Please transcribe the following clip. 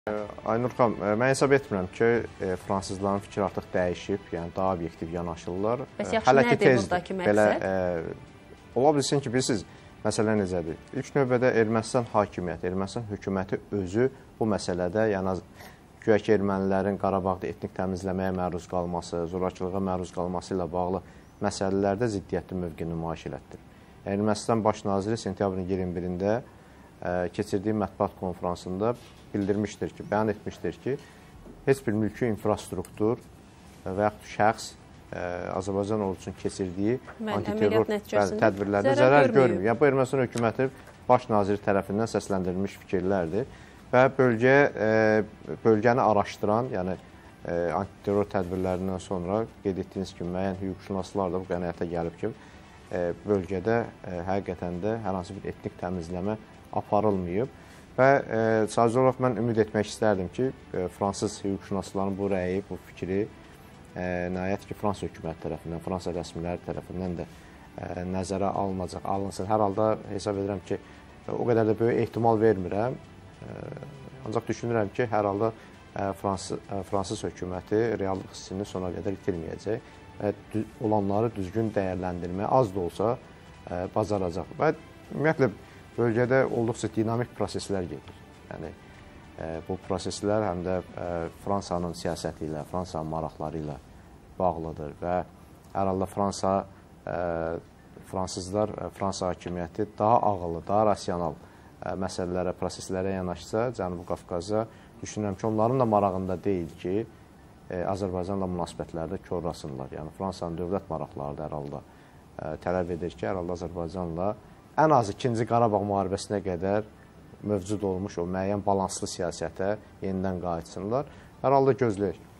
Aynur xanım, mən hesab etmirəm ki, fransızların fikri artıq dəyişib, yəni daha obyektiv yanaşırlar. Bəs yaxşı, nədir buradakı məqsəd? Ola bilsin ki, bilirsiniz, məsələ necədir? İlk növbədə Ermənistan hakimiyyəti, Ermənistan hökuməti özü bu məsələdə, yəni güya ki, ermənilərin Qarabağda etnik təmizləməyə məruz qalması, zorakılığa məruz qalması ilə bağlı məsələlərdə ziddiyyətli mövqe nümayiş elətdir. Ermənistan baş naziri sentyabrın 21-də keçirdiyi mətbuat konferansında bildirmişdir ki, bəyan etmişdir ki, heç bir mülki infrastruktur və yaxud şəxs Azərbaycan ordusunun keçirdiyi antiterror tədbirlərdə zərər görmür. Yəni, bu Ermənistan hökuməti baş naziri tərəfindən səsləndirilmiş fikirlərdir və bölgəni araşdıran, yəni antiterror tədbirlərindən sonra qeyd etdiyiniz kimi müəyyən hüquqşünaslar da bu qənaətə gəlib ki, bölgədə həqiqətən də hər hansı bir etnik təmizləmə aparılmayıb və sadəcə olaraq mən ümid etmək istərdim ki, fransız hüquqşünasların bu rəyi, bu fikri nəhayət ki, Fransa hökuməti tərəfindən, Fransa rəsmiləri tərəfindən də nəzərə alınsın. Hər halda hesab edirəm ki, o qədər də böyük ehtimal vermirəm, ancaq düşünürəm ki, hər halda fransız hökuməti reallıq hissini sona qədər itirməyəcək və olanları düzgün dəyərləndirməyə az da olsa bacaracaq və ümumiyyətlə bölgədə olduqca dinamik proseslər gedir. Yəni, bu proseslər həm də Fransanın siyasəti ilə, Fransanın maraqları ilə bağlıdır və hər halda fransızlar, Fransa hakimiyyəti daha ağıllı, daha rasional məsələlərə, proseslərə yanaşsa, Cənubi Qafqaza düşünürəm ki, onların da marağında deyil ki, Azərbaycanla münasibətlərdə korlasınlar. Yəni, Fransanın dövlət maraqları da hər halda tələb edir ki, hər halda Azərbaycanla ən azı 2-ci Qarabağ müharibəsinə qədər mövcud olmuş o müəyyən balanslı siyasətə yenidən qayıtsınlar. Hər halda gözləyir.